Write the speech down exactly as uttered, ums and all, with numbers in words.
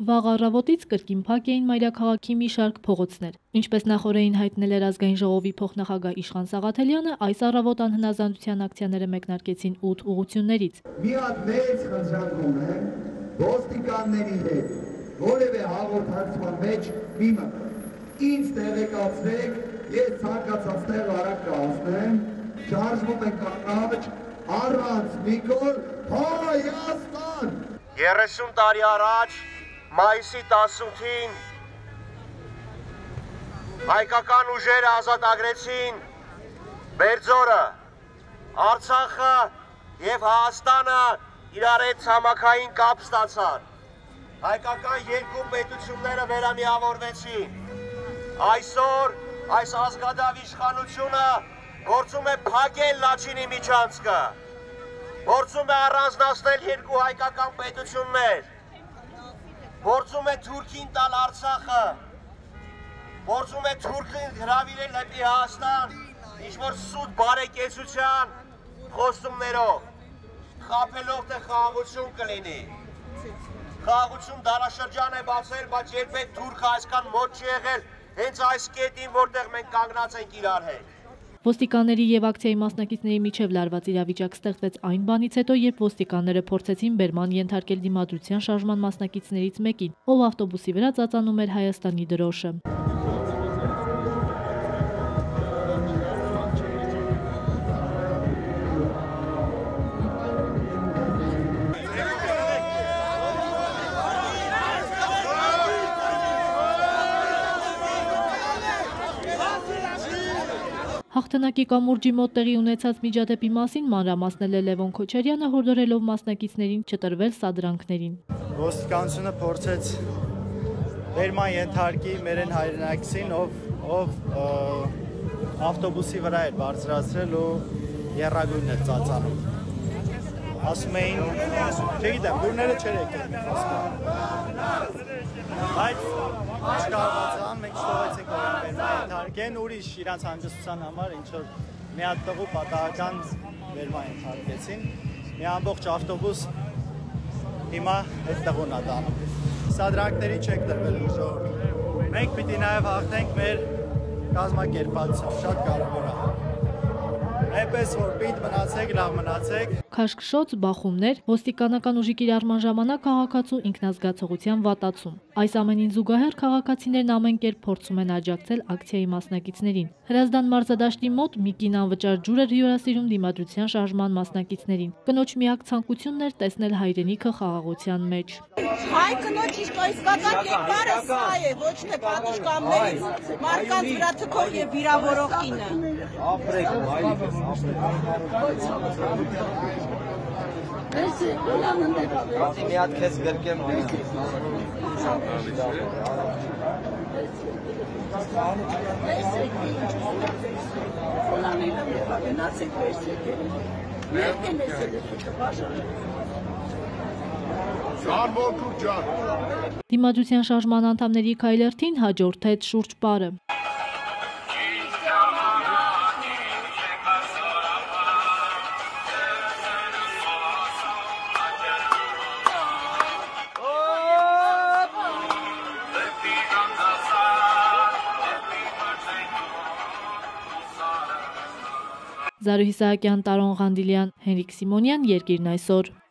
Վաղ առավոտից կրկին փակ էին մայրաքաղաքի մի շարք փողոցներ։ Ինչպես նախօրեին հայտնել էր ազգային ժողովի փոխնախագահ Իշխան Սաղաթելյանը, այս առավոտ անհնազանդության ակցիաները մեկնարկեցին ութ ուղղություններից։ Մի հատ մեծ խնդրանք ունեմ ոստիկանների հետ, որևէ հաղորդակցման մեջ մի մտք։ Ինձ տեղեկացրեք, ես ցանկացած տեղ արագ կհասնեմ, շարժվում ենք կանգնավճ առանց մի կողմ Հայաստան։ երեսուն տարի առաջ մայիսի տասնութին հայկական ուժերը ազատագրեցին Բերձորը, Արցախը և Հայաստանը իրար հետ ցամաքային կապ ստացան։ Հայկական երկու պետությունները վերամիավորվեցին։ Այսօր այս ազգադավ իշխանությունը գործում է փակել Լաչինի միջանցքը, գործում է առանձնացնել երկու հայկական պետություններ, գործում է Թուրքին տալ Արցախը, գործում է Թուրքին հրավիրել դեպի Հայաստան, ինչ-որ սուտ բարեկեցության խոստումներով, խաբելով թե խաղաղություն կլինի։ Խաղաղություն դարաշրջան է բացել, բայց երբեք Թուրքը այսքան մոտ չի եղել, հենց այս կետին, որտեղ մենք կանգնած ենք իրար հետ։ Ոստիկանների եւ ակցիայի մասնակիցների միջև լարված իրավիճակ ստեղծվեց այն բանից հետո, երբ ոստիկանները փորձեցին բերման ենթարկել դիմադրության շարժման մասնակիցներից մեկին, ով ավտոբուսի վրա ծածանում էր Հայաստանի դրոշը։ Հաղթանակի կամուրջի մոտ տեղի ունեցած միջադեպի մասին մանրամասնել է Լևոն Քոչարյանը, հորդորելով մասնակիցներին չտրվել սադրանքներին։ Ոստիկանությունը փորձեց բերման ենթարկի մերեն հայրենակցին, ով ով ավտոբուսի վրա էր բարձրացրել ու եռագույնն էր ծածանում։ Ասում էին, չգիտեմ, դուրները չեր եկել։ Բայց չկարողացան, մենք չթողեցինք որ բերման ենթարկեն, ուրիշ իրանց հանգստության համար ինչ-որ մի հատ տղու պատահական բերման ենթարկեցին, մի ամբողջ ավտոբուս հիմա այդ տղուն ա տանում։ Սադրանքների չեք տրվել ժողովուրդ։ Մենք պիտի նաև հաղթենք մեր կազմակերպվածությամբ, շատ կարևոր է։ Այնպես որ պինդ մնացեք, լավ մնացեք։ Քաշքշոց, բախումներ, ոստիկանական ուժի կիրառման ժամանակ քաղաքացու ինքնազգացողության վատացում։ Այս ամենին զուգահեռ քաղաքացիներն ամեն կերպ փորձում են աջակցել ակցիայի մասնակիցներին։ Հրազդան մարզադաշտի մոտ մի կին անվճար ջուր էր հյուրասիրում դիմադրության շարժման մասնակիցներին։ Կնոջ միակ ցանկությունն էր տեսնել հայրենիքը խաղաղության մեջ։ Հայ կնոջ իսկական կերպարը սա է, ոչ թե պատշգամբներից մարդկանց վրա թքող եւ վիրավորող կինը։ Ապրեք, հայրիկս, ապրեք։ Մի հատ քեզ գրկեմ։ Դիմադրության շարժման անդամների քայլերթին հաջորդեց շուրջ պարը։ Զարուհի Սահակյան, Տարոն Ղանդիլյան, Հենրիկ Սիմոնյան, Երկիրն այսօր։